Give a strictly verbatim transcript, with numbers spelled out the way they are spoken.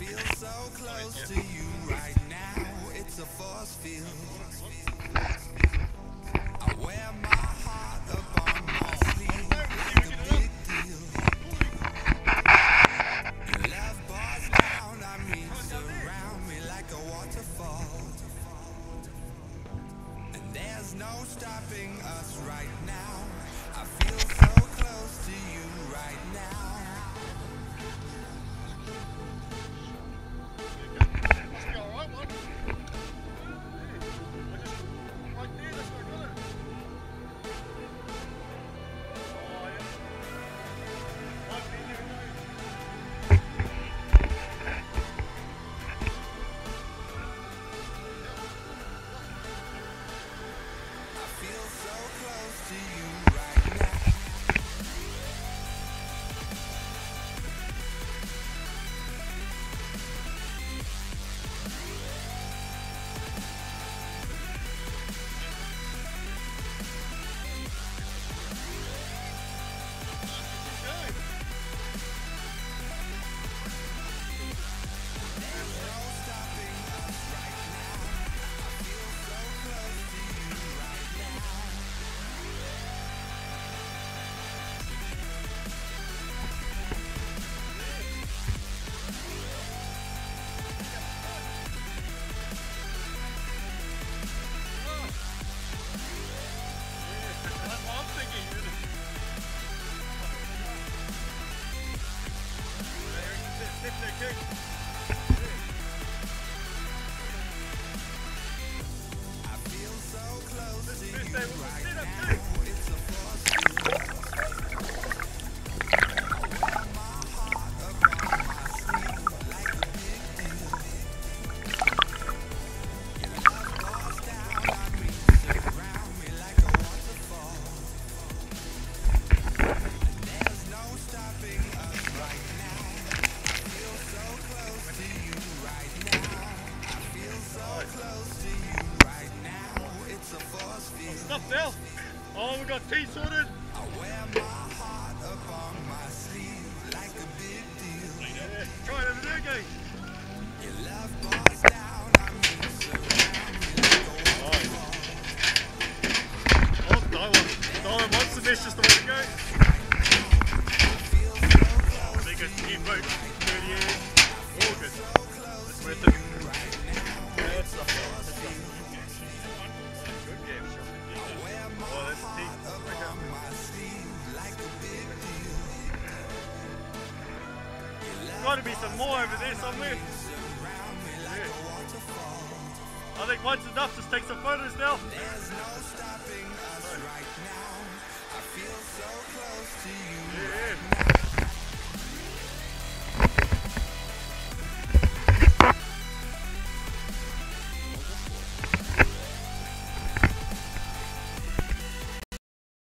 feel so close to you right now. It's a force field. I wear my heart upon my sleeve like a big deal. Your love pours down on me, surround me like a waterfall. And there's no stopping us right now. I feel so close to you right now. Oh, we got tea sorted. I wear my heart upon my sleeve like a big deal. Yeah, try it over there, guys. Your love pours down on me, surround me like a waterfall. Oh, no one. No one wants to miss just the way to go. Oh, there goes the new boat. thirty years. All good. It's worth it. Yeah, it's not bad. It's not bad. Good game, sure. Oh, that's the tea. There's got to be some more over there somewhere. Yeah. I think one's enough. Just take some photos now. There's no stopping us right now. I feel so close to you. Yeah.